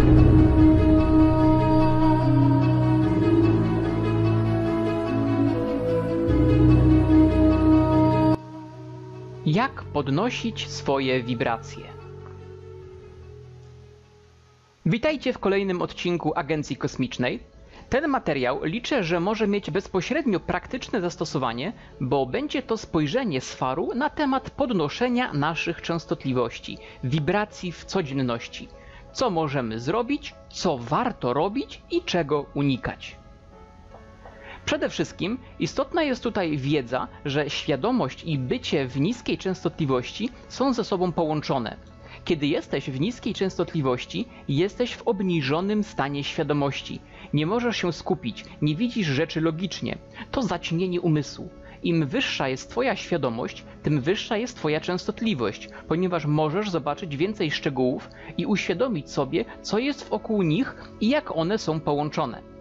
Jak podnosić swoje wibracje? Witajcie w kolejnym odcinku Agencji Kosmicznej. Ten materiał liczę, że może mieć bezpośrednio praktyczne zastosowanie, bo będzie to spojrzenie z faru na temat podnoszenia naszych częstotliwości, wibracji w codzienności. Co możemy zrobić, co warto robić i czego unikać. Przede wszystkim istotna jest tutaj wiedza, że świadomość i bycie w niskiej częstotliwości są ze sobą połączone. Kiedy jesteś w niskiej częstotliwości, jesteś w obniżonym stanie świadomości. Nie możesz się skupić, nie widzisz rzeczy logicznie. To zaćmienie umysłu. Im wyższa jest Twoja świadomość, tym wyższa jest Twoja częstotliwość, ponieważ możesz zobaczyć więcej szczegółów i uświadomić sobie, co jest wokół nich i jak one są połączone.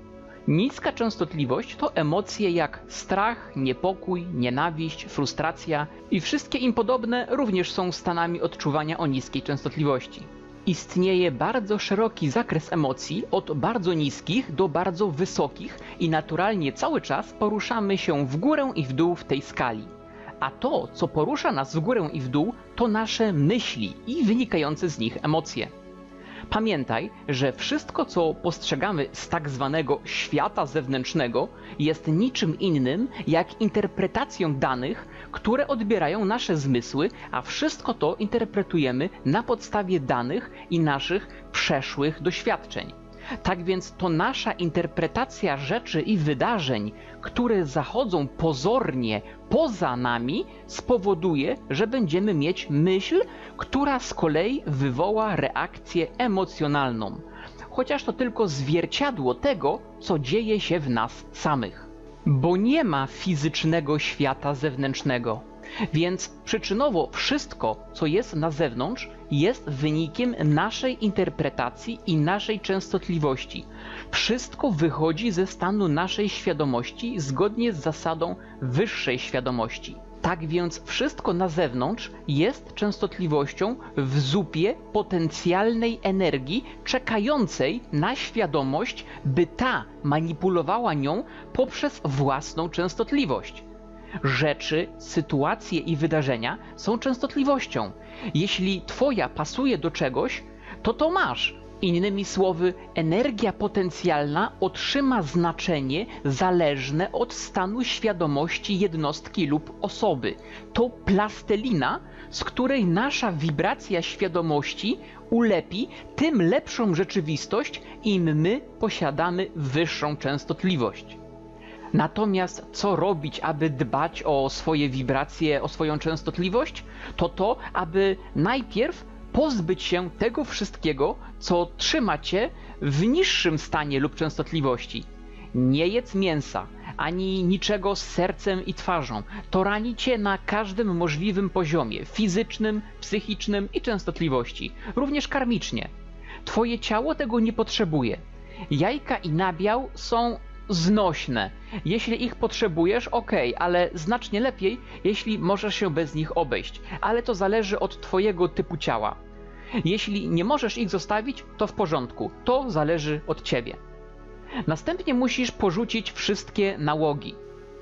Niska częstotliwość to emocje jak strach, niepokój, nienawiść, frustracja i wszystkie im podobne również są stanami odczuwania o niskiej częstotliwości. Istnieje bardzo szeroki zakres emocji od bardzo niskich do bardzo wysokich i naturalnie cały czas poruszamy się w górę i w dół w tej skali. A to, co porusza nas w górę i w dół, to nasze myśli i wynikające z nich emocje. Pamiętaj, że wszystko, co postrzegamy z tak zwanego świata zewnętrznego, jest niczym innym jak interpretacją danych, które odbierają nasze zmysły, a wszystko to interpretujemy na podstawie danych i naszych przeszłych doświadczeń. Tak więc to nasza interpretacja rzeczy i wydarzeń, które zachodzą pozornie poza nami, spowoduje, że będziemy mieć myśl, która z kolei wywoła reakcję emocjonalną. Chociaż to tylko zwierciadło tego, co dzieje się w nas samych. Bo nie ma fizycznego świata zewnętrznego. Więc przyczynowo wszystko, co jest na zewnątrz, jest wynikiem naszej interpretacji i naszej częstotliwości. Wszystko wychodzi ze stanu naszej świadomości zgodnie z zasadą wyższej świadomości. Tak więc wszystko na zewnątrz jest częstotliwością w zupie potencjalnej energii czekającej na świadomość, by ta manipulowała nią poprzez własną częstotliwość. Rzeczy, sytuacje i wydarzenia są częstotliwością. Jeśli Twoja pasuje do czegoś, to masz. Innymi słowy, energia potencjalna otrzyma znaczenie zależne od stanu świadomości jednostki lub osoby. To plastelina, z której nasza wibracja świadomości ulepi tym lepszą rzeczywistość, im my posiadamy wyższą częstotliwość. Natomiast co robić, aby dbać o swoje wibracje, o swoją częstotliwość? To, aby najpierw pozbyć się tego wszystkiego, co trzyma Cię w niższym stanie lub częstotliwości. Nie jedz mięsa, ani niczego z sercem i twarzą. To rani Cię na każdym możliwym poziomie, fizycznym, psychicznym i częstotliwości, również karmicznie. Twoje ciało tego nie potrzebuje. Jajka i nabiał są znośne. Jeśli ich potrzebujesz, ok, ale znacznie lepiej, jeśli możesz się bez nich obejść. Ale to zależy od Twojego typu ciała. Jeśli nie możesz ich zostawić, to w porządku. To zależy od Ciebie. Następnie musisz porzucić wszystkie nałogi.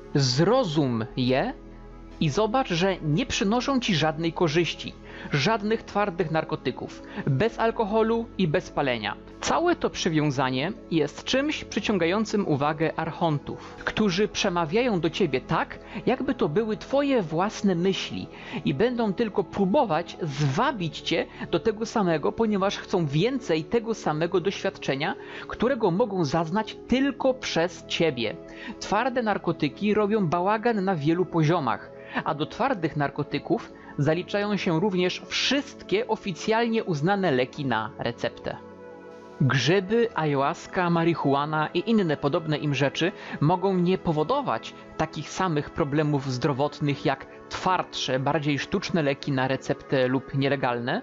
Zrozum je i zobacz, że nie przynoszą Ci żadnej korzyści. Żadnych twardych narkotyków, bez alkoholu i bez palenia. Całe to przywiązanie jest czymś przyciągającym uwagę archontów, którzy przemawiają do Ciebie tak, jakby to były Twoje własne myśli i będą tylko próbować zwabić Cię do tego samego, ponieważ chcą więcej tego samego doświadczenia, którego mogą zaznać tylko przez Ciebie. Twarde narkotyki robią bałagan na wielu poziomach, a do twardych narkotyków zaliczają się również wszystkie oficjalnie uznane leki na receptę. Grzyby, ayahuasca, marihuana i inne podobne im rzeczy mogą nie powodować takich samych problemów zdrowotnych jak twardsze, bardziej sztuczne leki na receptę lub nielegalne.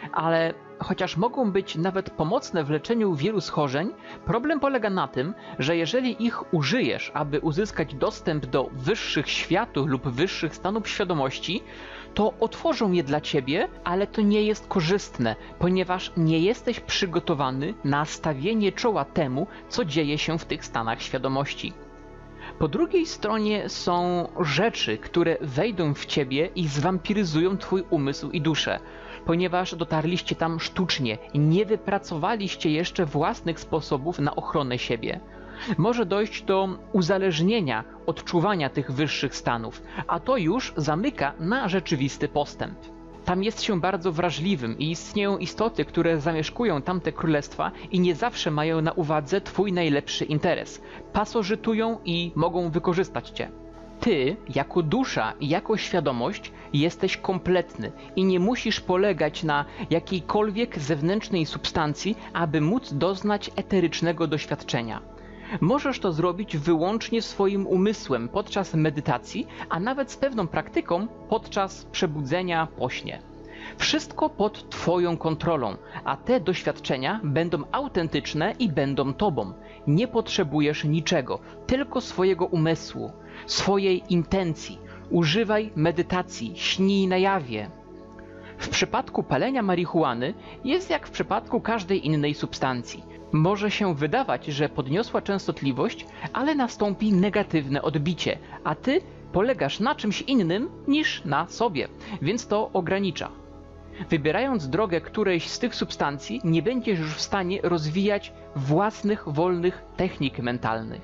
ale chociaż mogą być nawet pomocne w leczeniu wielu schorzeń, problem polega na tym, że jeżeli ich użyjesz, aby uzyskać dostęp do wyższych światów lub wyższych stanów świadomości, to otworzą je dla ciebie, ale to nie jest korzystne, ponieważ nie jesteś przygotowany na stawienie czoła temu, co dzieje się w tych stanach świadomości. Po drugiej stronie są rzeczy, które wejdą w ciebie i zwampiryzują twój umysł i duszę, ponieważ dotarliście tam sztucznie, nie wypracowaliście jeszcze własnych sposobów na ochronę siebie. Może dojść do uzależnienia odczuwania tych wyższych stanów, a to już zamyka na rzeczywisty postęp. Tam jest się bardzo wrażliwym i istnieją istoty, które zamieszkują tamte królestwa i nie zawsze mają na uwadze twój najlepszy interes. Pasożytują i mogą wykorzystać cię. Ty, jako dusza i jako świadomość, jesteś kompletny i nie musisz polegać na jakiejkolwiek zewnętrznej substancji, aby móc doznać eterycznego doświadczenia. Możesz to zrobić wyłącznie swoim umysłem podczas medytacji, a nawet z pewną praktyką podczas przebudzenia po śnie. Wszystko pod twoją kontrolą, a te doświadczenia będą autentyczne i będą tobą. Nie potrzebujesz niczego, tylko swojego umysłu, swojej intencji. Używaj medytacji, śnij na jawie. W przypadku palenia marihuany jest jak w przypadku każdej innej substancji. Może się wydawać, że podniosła częstotliwość, ale nastąpi negatywne odbicie, a ty polegasz na czymś innym niż na sobie, więc to ogranicza. Wybierając drogę którejś z tych substancji, nie będziesz już w stanie rozwijać własnych, wolnych technik mentalnych.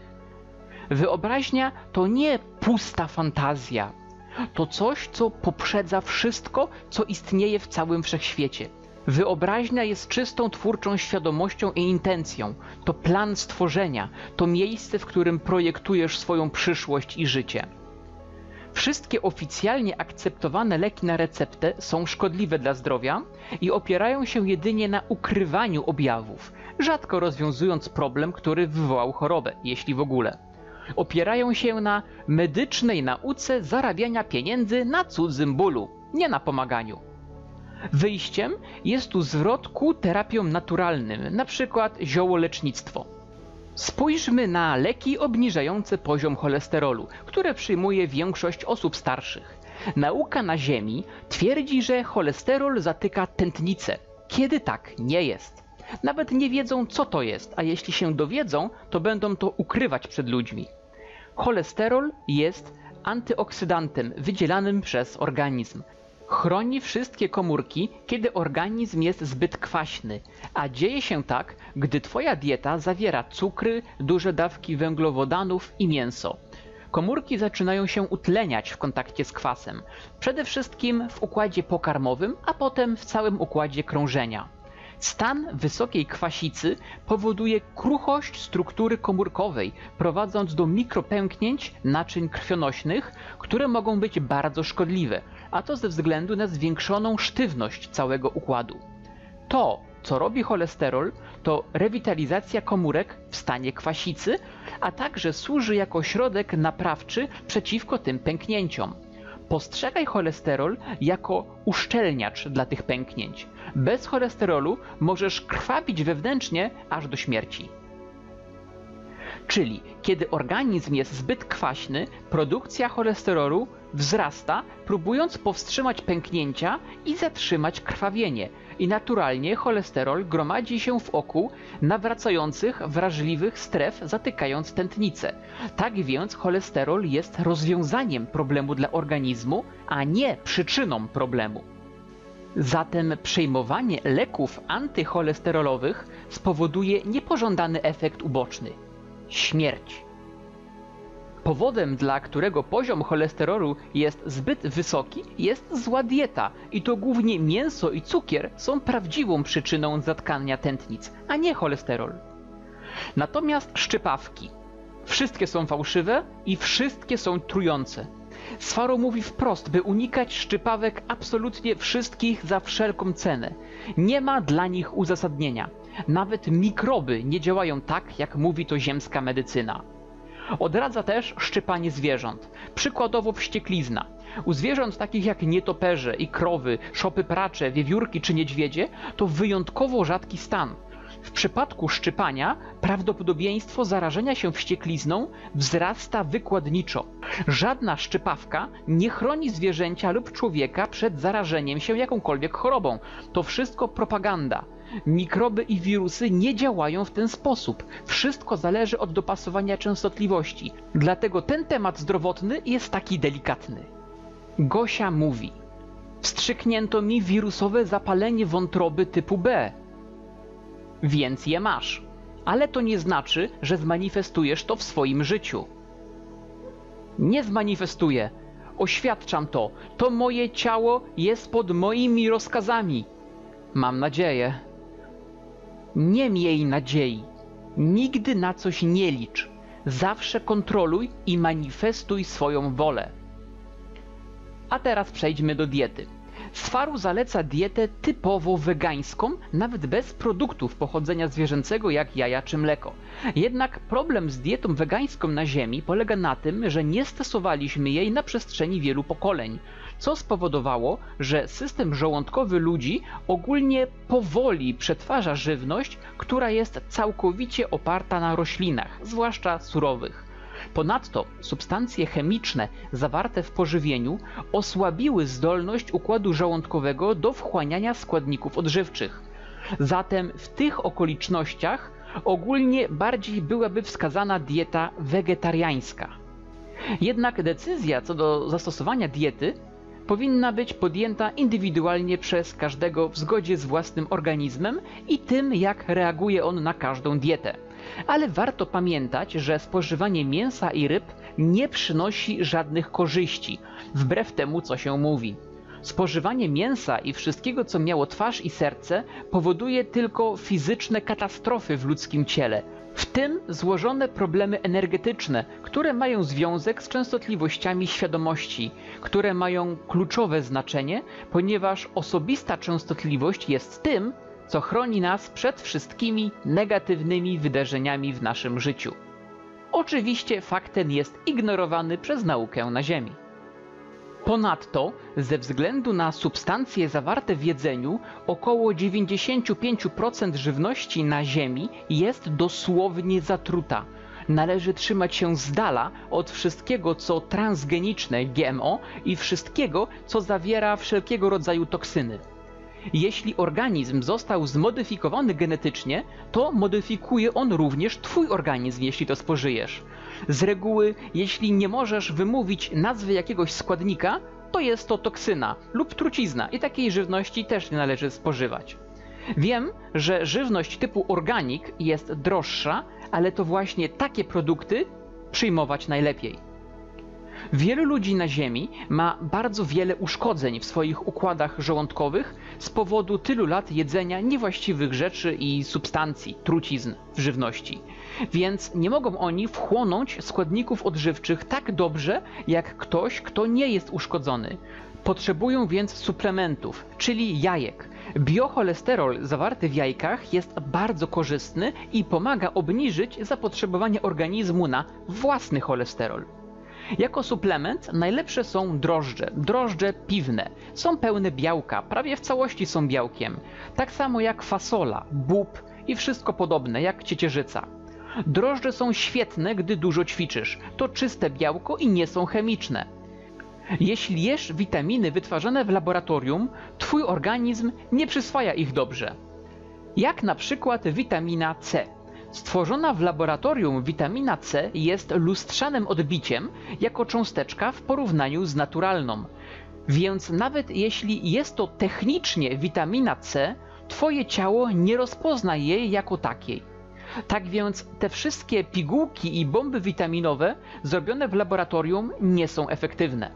Wyobraźnia to nie pusta fantazja. To coś, co poprzedza wszystko, co istnieje w całym wszechświecie. Wyobraźnia jest czystą twórczą świadomością i intencją. To plan stworzenia, to miejsce, w którym projektujesz swoją przyszłość i życie. Wszystkie oficjalnie akceptowane leki na receptę są szkodliwe dla zdrowia i opierają się jedynie na ukrywaniu objawów, rzadko rozwiązując problem, który wywołał chorobę, jeśli w ogóle. Opierają się na medycznej nauce zarabiania pieniędzy na cudzym bólu, nie na pomaganiu. Wyjściem jest tu zwrot ku terapiom naturalnym, np. ziołolecznictwo. Spójrzmy na leki obniżające poziom cholesterolu, które przyjmuje większość osób starszych. Nauka na Ziemi twierdzi, że cholesterol zatyka tętnicę, kiedy tak nie jest. Nawet nie wiedzą, co to jest, a jeśli się dowiedzą, to będą to ukrywać przed ludźmi. Cholesterol jest antyoksydantem wydzielanym przez organizm. Chroni wszystkie komórki, kiedy organizm jest zbyt kwaśny, a dzieje się tak, gdy twoja dieta zawiera cukry, duże dawki węglowodanów i mięso. Komórki zaczynają się utleniać w kontakcie z kwasem, przede wszystkim w układzie pokarmowym, a potem w całym układzie krążenia. Stan wysokiej kwasicy powoduje kruchość struktury komórkowej, prowadząc do mikropęknięć naczyń krwionośnych, które mogą być bardzo szkodliwe, a to ze względu na zwiększoną sztywność całego układu. To, co robi cholesterol, to rewitalizacja komórek w stanie kwasicy, a także służy jako środek naprawczy przeciwko tym pęknięciom. Postrzegaj cholesterol jako uszczelniacz dla tych pęknięć. Bez cholesterolu możesz krwawić wewnętrznie aż do śmierci. Czyli kiedy organizm jest zbyt kwaśny, produkcja cholesterolu wzrasta, próbując powstrzymać pęknięcia i zatrzymać krwawienie. I naturalnie cholesterol gromadzi się wokół nawracających, wrażliwych stref, zatykając tętnicę. Tak więc cholesterol jest rozwiązaniem problemu dla organizmu, a nie przyczyną problemu. Zatem przyjmowanie leków antycholesterolowych spowoduje niepożądany efekt uboczny – śmierć. Powodem, dla którego poziom cholesterolu jest zbyt wysoki, jest zła dieta i to głównie mięso i cukier są prawdziwą przyczyną zatkania tętnic, a nie cholesterol. Natomiast szczypawki. Wszystkie są fałszywe i wszystkie są trujące. Sfaro mówi wprost, by unikać szczypawek absolutnie wszystkich za wszelką cenę. Nie ma dla nich uzasadnienia. Nawet mikroby nie działają tak, jak mówi to ziemska medycyna. Odradza też szczypanie zwierząt, przykładowo wścieklizna. U zwierząt takich jak nietoperze i krowy, szopy pracze, wiewiórki czy niedźwiedzie to wyjątkowo rzadki stan. W przypadku szczypania prawdopodobieństwo zarażenia się wścieklizną wzrasta wykładniczo. Żadna szczypawka nie chroni zwierzęcia lub człowieka przed zarażeniem się jakąkolwiek chorobą. To wszystko propaganda. Mikroby i wirusy nie działają w ten sposób. Wszystko zależy od dopasowania częstotliwości. Dlatego ten temat zdrowotny jest taki delikatny. Gosia mówi: wstrzyknięto mi wirusowe zapalenie wątroby typu B. Więc je masz. Ale to nie znaczy, że zmanifestujesz to w swoim życiu. Nie zmanifestuję. Oświadczam to. To moje ciało jest pod moimi rozkazami. Mam nadzieję. Nie miej nadziei. Nigdy na coś nie licz. Zawsze kontroluj i manifestuj swoją wolę. A teraz przejdźmy do diety. Sfaru zaleca dietę typowo wegańską, nawet bez produktów pochodzenia zwierzęcego jak jaja czy mleko. Jednak problem z dietą wegańską na Ziemi polega na tym, że nie stosowaliśmy jej na przestrzeni wielu pokoleń, co spowodowało, że system żołądkowy ludzi ogólnie powoli przetwarza żywność, która jest całkowicie oparta na roślinach, zwłaszcza surowych. Ponadto substancje chemiczne zawarte w pożywieniu osłabiły zdolność układu żołądkowego do wchłaniania składników odżywczych. Zatem w tych okolicznościach ogólnie bardziej byłaby wskazana dieta wegetariańska. Jednak decyzja co do zastosowania diety powinna być podjęta indywidualnie przez każdego w zgodzie z własnym organizmem i tym, jak reaguje on na każdą dietę. Ale warto pamiętać, że spożywanie mięsa i ryb nie przynosi żadnych korzyści, wbrew temu, co się mówi. Spożywanie mięsa i wszystkiego, co miało twarz i serce, powoduje tylko fizyczne katastrofy w ludzkim ciele, w tym złożone problemy energetyczne, które mają związek z częstotliwościami świadomości, które mają kluczowe znaczenie, ponieważ osobista częstotliwość jest tym, co chroni nas przed wszystkimi negatywnymi wydarzeniami w naszym życiu. Oczywiście fakt ten jest ignorowany przez naukę na Ziemi. Ponadto, ze względu na substancje zawarte w jedzeniu, około 95% żywności na Ziemi jest dosłownie zatruta. Należy trzymać się z dala od wszystkiego, co transgeniczne GMO i wszystkiego, co zawiera wszelkiego rodzaju toksyny. Jeśli organizm został zmodyfikowany genetycznie, to modyfikuje on również twój organizm, jeśli to spożyjesz. Z reguły, jeśli nie możesz wymówić nazwy jakiegoś składnika, to jest to toksyna lub trucizna i takiej żywności też nie należy spożywać. Wiem, że żywność typu organik jest droższa, ale to właśnie takie produkty przyjmować najlepiej. Wielu ludzi na Ziemi ma bardzo wiele uszkodzeń w swoich układach żołądkowych z powodu tylu lat jedzenia niewłaściwych rzeczy i substancji, trucizn w żywności. Więc nie mogą oni wchłonąć składników odżywczych tak dobrze jak ktoś, kto nie jest uszkodzony. Potrzebują więc suplementów, czyli jajek. Biocholesterol zawarty w jajkach jest bardzo korzystny i pomaga obniżyć zapotrzebowanie organizmu na własny cholesterol. Jako suplement najlepsze są drożdże piwne. Są pełne białka, prawie w całości są białkiem. Tak samo jak fasola, bób i wszystko podobne jak ciecierzyca. Drożdże są świetne, gdy dużo ćwiczysz. To czyste białko i nie są chemiczne. Jeśli jesz witaminy wytwarzane w laboratorium, twój organizm nie przyswaja ich dobrze. Jak na przykład witamina C. Stworzona w laboratorium witamina C jest lustrzanym odbiciem jako cząsteczka w porównaniu z naturalną. Więc nawet jeśli jest to technicznie witamina C, twoje ciało nie rozpozna jej jako takiej. Tak więc te wszystkie pigułki i bomby witaminowe zrobione w laboratorium nie są efektywne.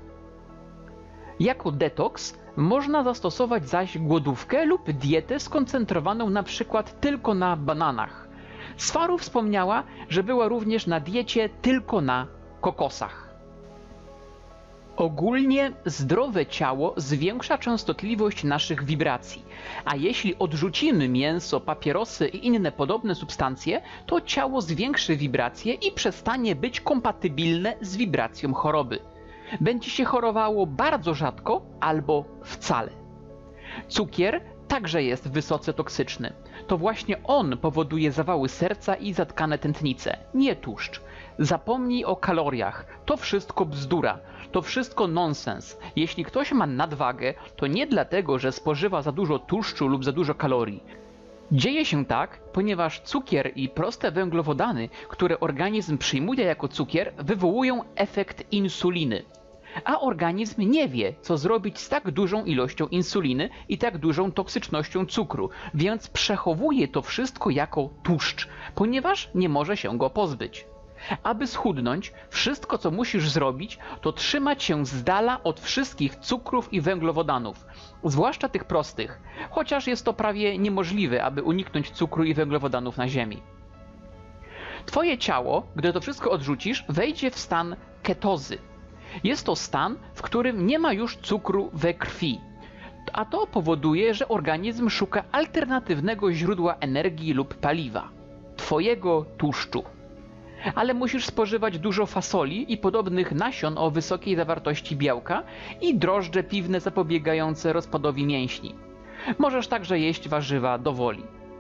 Jako detoks można zastosować zaś głodówkę lub dietę skoncentrowaną na przykład tylko na bananach. Sfaru wspomniała, że była również na diecie tylko na kokosach. Ogólnie zdrowe ciało zwiększa częstotliwość naszych wibracji, a jeśli odrzucimy mięso, papierosy i inne podobne substancje, to ciało zwiększy wibracje i przestanie być kompatybilne z wibracją choroby. Będzie się chorowało bardzo rzadko albo wcale. Cukier także jest wysoce toksyczny. To właśnie on powoduje zawały serca i zatkane tętnice, nie tłuszcz. Zapomnij o kaloriach. To wszystko bzdura. To wszystko nonsens. Jeśli ktoś ma nadwagę, to nie dlatego, że spożywa za dużo tłuszczu lub za dużo kalorii. Dzieje się tak, ponieważ cukier i proste węglowodany, które organizm przyjmuje jako cukier, wywołują efekt insuliny. A organizm nie wie, co zrobić z tak dużą ilością insuliny i tak dużą toksycznością cukru, więc przechowuje to wszystko jako tłuszcz, ponieważ nie może się go pozbyć. Aby schudnąć, wszystko co musisz zrobić, to trzymać się z dala od wszystkich cukrów i węglowodanów, zwłaszcza tych prostych, chociaż jest to prawie niemożliwe, aby uniknąć cukru i węglowodanów na ziemi. Twoje ciało, gdy to wszystko odrzucisz, wejdzie w stan ketozy. Jest to stan, w którym nie ma już cukru we krwi, a to powoduje, że organizm szuka alternatywnego źródła energii lub paliwa – twojego tłuszczu. Ale musisz spożywać dużo fasoli i podobnych nasion o wysokiej zawartości białka i drożdże piwne zapobiegające rozpadowi mięśni. Możesz także jeść warzywa do woli.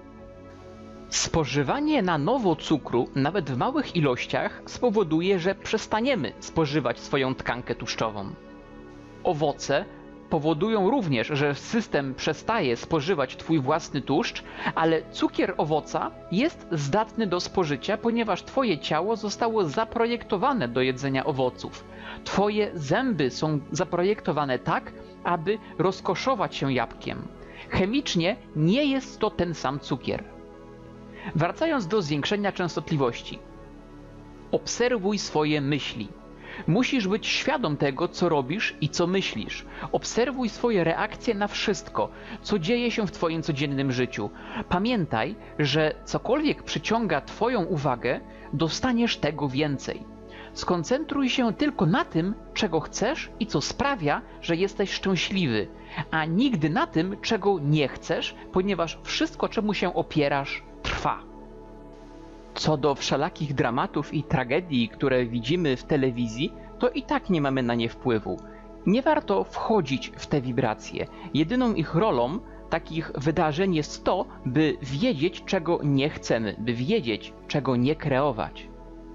Spożywanie na nowo cukru, nawet w małych ilościach, spowoduje, że przestaniemy spożywać swoją tkankę tłuszczową. Owoce powodują również, że system przestaje spożywać twój własny tłuszcz, ale cukier owoca jest zdatny do spożycia, ponieważ twoje ciało zostało zaprojektowane do jedzenia owoców. Twoje zęby są zaprojektowane tak, aby rozkoszować się jabłkiem. Chemicznie nie jest to ten sam cukier. Wracając do zwiększenia częstotliwości. Obserwuj swoje myśli. Musisz być świadom tego, co robisz i co myślisz. Obserwuj swoje reakcje na wszystko, co dzieje się w twoim codziennym życiu. Pamiętaj, że cokolwiek przyciąga twoją uwagę, dostaniesz tego więcej. Skoncentruj się tylko na tym, czego chcesz i co sprawia, że jesteś szczęśliwy, a nigdy na tym, czego nie chcesz, ponieważ wszystko, czemu się opierasz, trwa. Co do wszelakich dramatów i tragedii, które widzimy w telewizji, to i tak nie mamy na nie wpływu. Nie warto wchodzić w te wibracje. Jedyną ich rolą takich wydarzeń jest to, by wiedzieć, czego nie chcemy, by wiedzieć, czego nie kreować.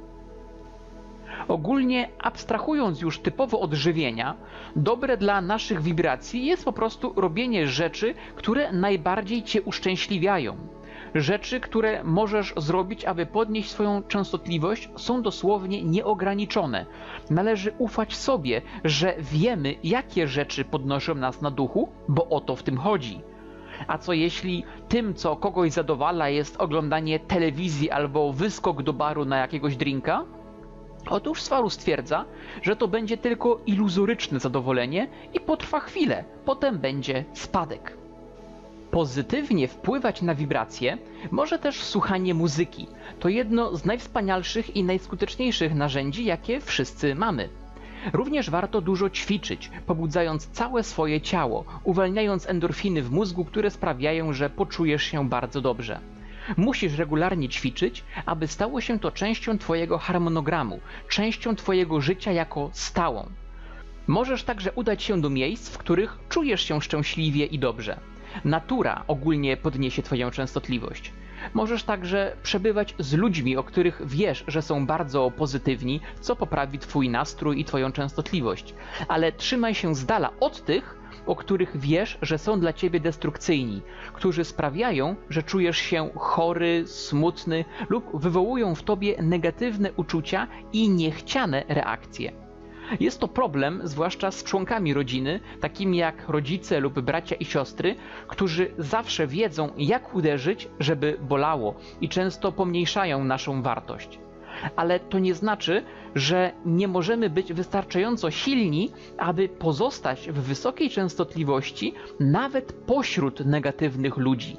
Ogólnie, abstrahując już typowo od żywienia, dobre dla naszych wibracji jest po prostu robienie rzeczy, które najbardziej cię uszczęśliwiają. Rzeczy, które możesz zrobić, aby podnieść swoją częstotliwość, są dosłownie nieograniczone. Należy ufać sobie, że wiemy, jakie rzeczy podnoszą nas na duchu, bo o to w tym chodzi. A co jeśli tym, co kogoś zadowala, jest oglądanie telewizji albo wyskok do baru na jakiegoś drinka? Otóż Swaru stwierdza, że to będzie tylko iluzoryczne zadowolenie i potrwa chwilę, potem będzie spadek. Pozytywnie wpływać na wibracje może też słuchanie muzyki. To jedno z najwspanialszych i najskuteczniejszych narzędzi, jakie wszyscy mamy. Również warto dużo ćwiczyć, pobudzając całe swoje ciało, uwalniając endorfiny w mózgu, które sprawiają, że poczujesz się bardzo dobrze. Musisz regularnie ćwiczyć, aby stało się to częścią twojego harmonogramu, częścią twojego życia jako stałą. Możesz także udać się do miejsc, w których czujesz się szczęśliwie i dobrze. Natura ogólnie podniesie twoją częstotliwość. Możesz także przebywać z ludźmi, o których wiesz, że są bardzo pozytywni, co poprawi twój nastrój i twoją częstotliwość. Ale trzymaj się z dala od tych, o których wiesz, że są dla ciebie destrukcyjni, którzy sprawiają, że czujesz się chory, smutny lub wywołują w tobie negatywne uczucia i niechciane reakcje. Jest to problem, zwłaszcza z członkami rodziny, takimi jak rodzice lub bracia i siostry, którzy zawsze wiedzą, jak uderzyć, żeby bolało i często pomniejszają naszą wartość. Ale to nie znaczy, że nie możemy być wystarczająco silni, aby pozostać w wysokiej częstotliwości nawet pośród negatywnych ludzi.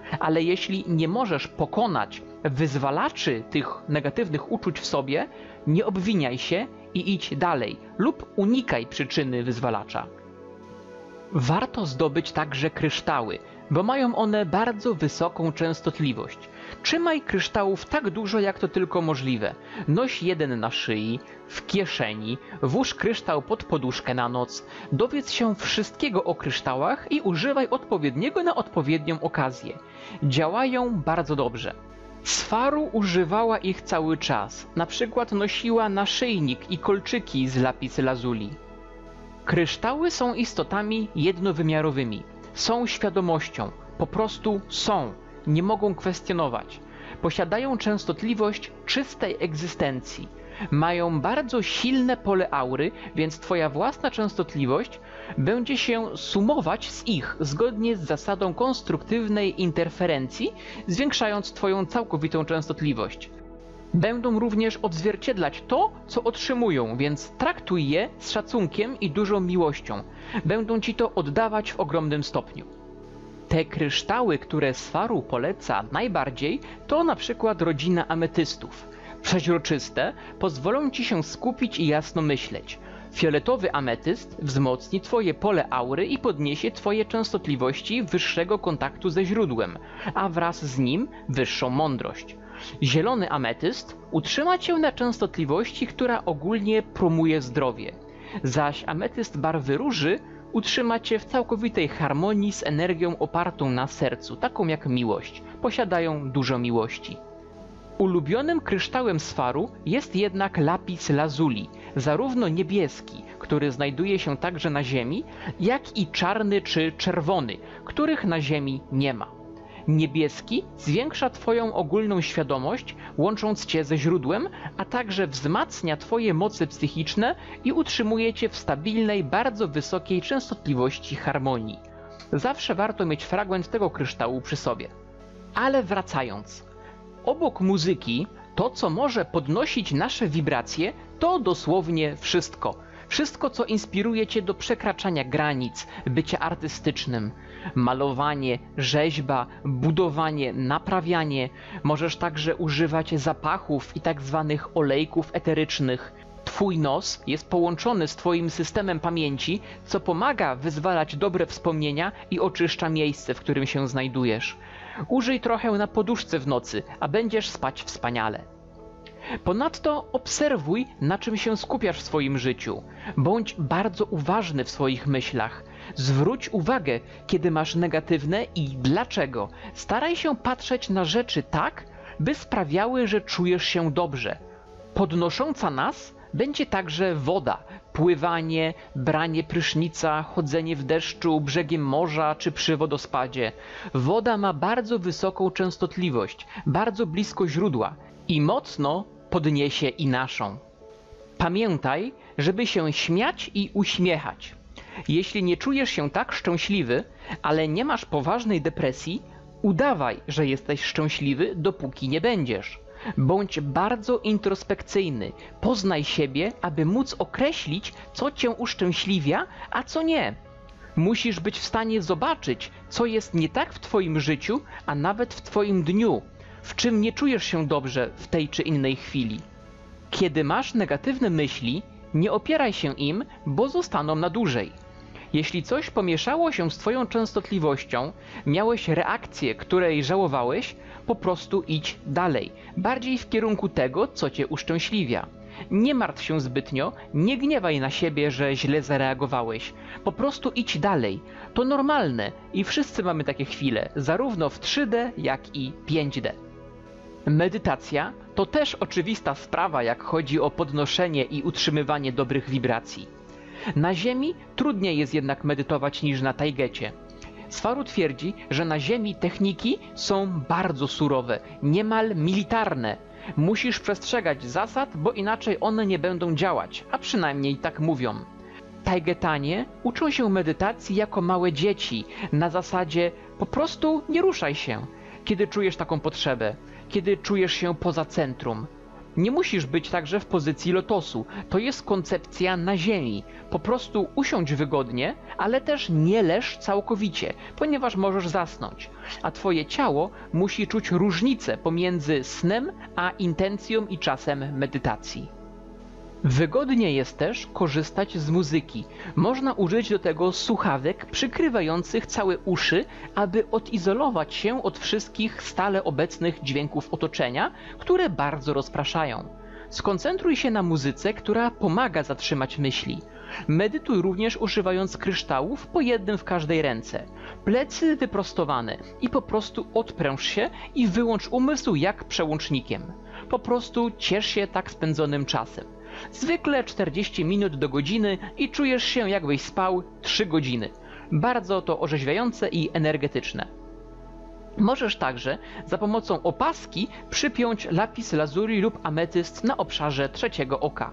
Ale jeśli nie możesz pokonać wyzwalaczy tych negatywnych uczuć w sobie, nie obwiniaj się i idź dalej lub unikaj przyczyny wyzwalacza. Warto zdobyć także kryształy, bo mają one bardzo wysoką częstotliwość. Trzymaj kryształów tak dużo, jak to tylko możliwe. Noś jeden na szyi, w kieszeni, włóż kryształ pod poduszkę na noc, dowiedz się wszystkiego o kryształach i używaj odpowiedniego na odpowiednią okazję. Działają bardzo dobrze. Sfaru używała ich cały czas, na przykład nosiła naszyjnik i kolczyki z lapis lazuli. Kryształy są istotami jednowymiarowymi. Są świadomością. Po prostu są. Nie mogą kwestionować. Posiadają częstotliwość czystej egzystencji. Mają bardzo silne pole aury, więc twoja własna częstotliwość będzie się sumować z ich zgodnie z zasadą konstruktywnej interferencji, zwiększając twoją całkowitą częstotliwość. Będą również odzwierciedlać to, co otrzymują, więc traktuj je z szacunkiem i dużą miłością. Będą ci to oddawać w ogromnym stopniu. Te kryształy, które Sfaru poleca najbardziej, to na przykład rodzina ametystów. Przeźroczyste pozwolą ci się skupić i jasno myśleć. Fioletowy ametyst wzmocni twoje pole aury i podniesie twoje częstotliwości wyższego kontaktu ze źródłem, a wraz z nim wyższą mądrość. Zielony ametyst utrzyma cię na częstotliwości, która ogólnie promuje zdrowie, zaś ametyst barwy róży utrzyma cię w całkowitej harmonii z energią opartą na sercu, taką jak miłość. Posiadają dużo miłości. Ulubionym kryształem Sfaru jest jednak lapis lazuli, zarówno niebieski, który znajduje się także na Ziemi, jak i czarny czy czerwony, których na Ziemi nie ma. Niebieski zwiększa twoją ogólną świadomość, łącząc cię ze źródłem, a także wzmacnia twoje moce psychiczne i utrzymuje cię w stabilnej, bardzo wysokiej częstotliwości harmonii. Zawsze warto mieć fragment tego kryształu przy sobie. Ale wracając. Obok muzyki, to co może podnosić nasze wibracje, to dosłownie wszystko. Wszystko, co inspiruje cię do przekraczania granic, bycia artystycznym. Malowanie, rzeźba, budowanie, naprawianie. Możesz także używać zapachów i tak zwanych olejków eterycznych. Twój nos jest połączony z twoim systemem pamięci, co pomaga wyzwalać dobre wspomnienia i oczyszcza miejsce, w którym się znajdujesz. Użyj trochę na poduszce w nocy, a będziesz spać wspaniale. Ponadto obserwuj, na czym się skupiasz w swoim życiu. Bądź bardzo uważny w swoich myślach. Zwróć uwagę, kiedy masz negatywne i dlaczego. Staraj się patrzeć na rzeczy tak, by sprawiały, że czujesz się dobrze. Podnosząca nas będzie także woda, pływanie, branie prysznica, chodzenie w deszczu, brzegiem morza czy przy wodospadzie. Woda ma bardzo wysoką częstotliwość, bardzo blisko źródła i mocno podniesie i naszą. Pamiętaj, żeby się śmiać i uśmiechać. Jeśli nie czujesz się tak szczęśliwy, ale nie masz poważnej depresji, udawaj, że jesteś szczęśliwy, dopóki nie będziesz. Bądź bardzo introspekcyjny, poznaj siebie, aby móc określić, co cię uszczęśliwia, a co nie. Musisz być w stanie zobaczyć, co jest nie tak w twoim życiu, a nawet w twoim dniu, w czym nie czujesz się dobrze w tej czy innej chwili. Kiedy masz negatywne myśli, nie opieraj się im, bo zostaną na dłużej. Jeśli coś pomieszało się z twoją częstotliwością, miałeś reakcję, której żałowałeś, po prostu idź dalej, bardziej w kierunku tego, co cię uszczęśliwia. Nie martw się zbytnio, nie gniewaj na siebie, że źle zareagowałeś. Po prostu idź dalej. To normalne i wszyscy mamy takie chwile, zarówno w 3D, jak i 5D. Medytacja to też oczywista sprawa, jak chodzi o podnoszenie i utrzymywanie dobrych wibracji. Na Ziemi trudniej jest jednak medytować niż na Tajgecie. Sfaru twierdzi, że na Ziemi techniki są bardzo surowe, niemal militarne. Musisz przestrzegać zasad, bo inaczej one nie będą działać, a przynajmniej tak mówią. Tajgetanie uczą się medytacji jako małe dzieci, na zasadzie po prostu nie ruszaj się, kiedy czujesz taką potrzebę, kiedy czujesz się poza centrum. Nie musisz być także w pozycji lotosu. To jest koncepcja na ziemi. Po prostu usiądź wygodnie, ale też nie leż całkowicie, ponieważ możesz zasnąć. A twoje ciało musi czuć różnicę pomiędzy snem a intencją i czasem medytacji. Wygodnie jest też korzystać z muzyki. Można użyć do tego słuchawek przykrywających całe uszy, aby odizolować się od wszystkich stale obecnych dźwięków otoczenia, które bardzo rozpraszają. Skoncentruj się na muzyce, która pomaga zatrzymać myśli. Medytuj również używając kryształów, po jednym w każdej ręce. Plecy wyprostowane i po prostu odpręż się i wyłącz umysł jak przełącznikiem. Po prostu ciesz się tak spędzonym czasem. Zwykle 40 minut do godziny i czujesz się, jakbyś spał 3 godziny. Bardzo to orzeźwiające i energetyczne. Możesz także za pomocą opaski przypiąć lapis lazuli lub ametyst na obszarze trzeciego oka.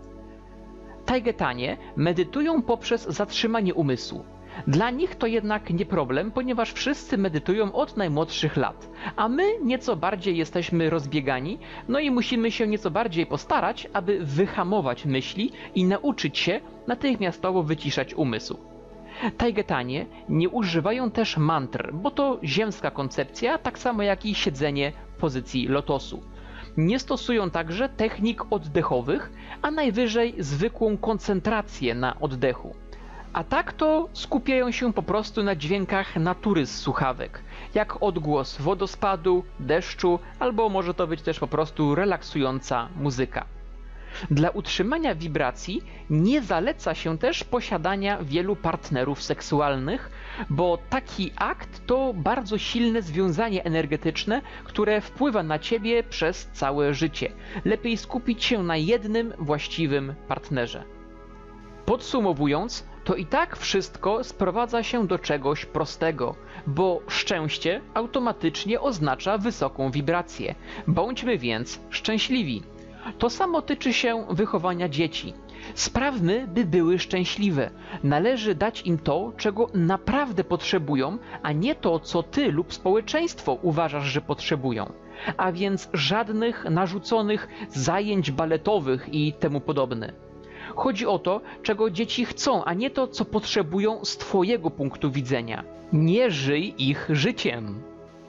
Tajgetanie medytują poprzez zatrzymanie umysłu. Dla nich to jednak nie problem, ponieważ wszyscy medytują od najmłodszych lat, a my nieco bardziej jesteśmy rozbiegani, no i musimy się nieco bardziej postarać, aby wyhamować myśli i nauczyć się natychmiastowo wyciszać umysł. Tajgetanie nie używają też mantr, bo to ziemska koncepcja, tak samo jak i siedzenie w pozycji lotosu. Nie stosują także technik oddechowych, a najwyżej zwykłą koncentrację na oddechu. A tak to skupiają się po prostu na dźwiękach natury z słuchawek, jak odgłos wodospadu, deszczu, albo może to być też po prostu relaksująca muzyka. Dla utrzymania wibracji nie zaleca się też posiadania wielu partnerów seksualnych, bo taki akt to bardzo silne związanie energetyczne, które wpływa na ciebie przez całe życie. Lepiej skupić się na jednym właściwym partnerze. Podsumowując, to i tak wszystko sprowadza się do czegoś prostego, bo szczęście automatycznie oznacza wysoką wibrację. Bądźmy więc szczęśliwi. To samo tyczy się wychowania dzieci. Sprawmy, by były szczęśliwe. Należy dać im to, czego naprawdę potrzebują, a nie to, co ty lub społeczeństwo uważasz, że potrzebują. A więc żadnych narzuconych zajęć baletowych i temu podobne. Chodzi o to, czego dzieci chcą, a nie to, co potrzebują z twojego punktu widzenia. Nie żyj ich życiem.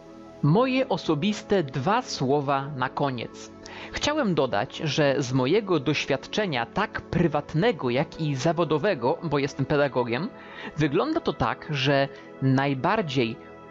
Moje osobiste 2 słowa na koniec. Chciałem dodać, że z mojego doświadczenia tak prywatnego, jak i zawodowego, bo jestem pedagogiem, wygląda to tak, że najbardziej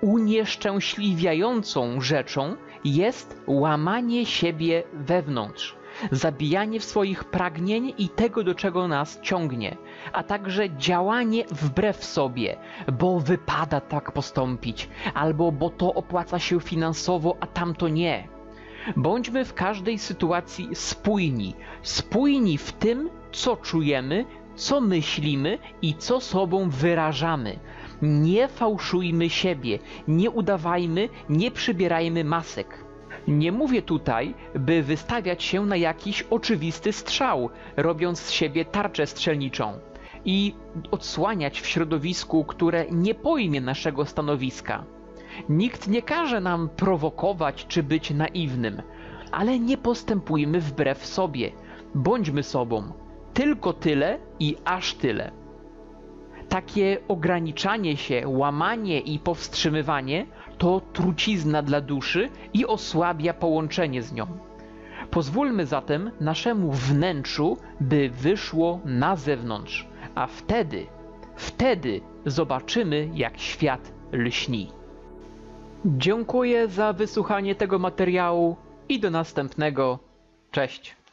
unieszczęśliwiającą rzeczą jest łamanie siebie wewnątrz. Zabijanie swoich pragnień i tego, do czego nas ciągnie, a także działanie wbrew sobie, bo wypada tak postąpić, albo bo to opłaca się finansowo, a tamto nie. Bądźmy w każdej sytuacji spójni. Spójni w tym, co czujemy, co myślimy i co sobą wyrażamy. Nie fałszujmy siebie, nie udawajmy, nie przybierajmy masek. Nie mówię tutaj, by wystawiać się na jakiś oczywisty strzał, robiąc z siebie tarczę strzelniczą i odsłaniać w środowisku, które nie pojmie naszego stanowiska. Nikt nie każe nam prowokować czy być naiwnym, ale nie postępujmy wbrew sobie. Bądźmy sobą. Tylko tyle i aż tyle. Takie ograniczanie się, łamanie i powstrzymywanie to trucizna dla duszy i osłabia połączenie z nią. Pozwólmy zatem naszemu wnętrzu, by wyszło na zewnątrz, a wtedy zobaczymy, jak świat lśni. Dziękuję za wysłuchanie tego materiału i do następnego. Cześć!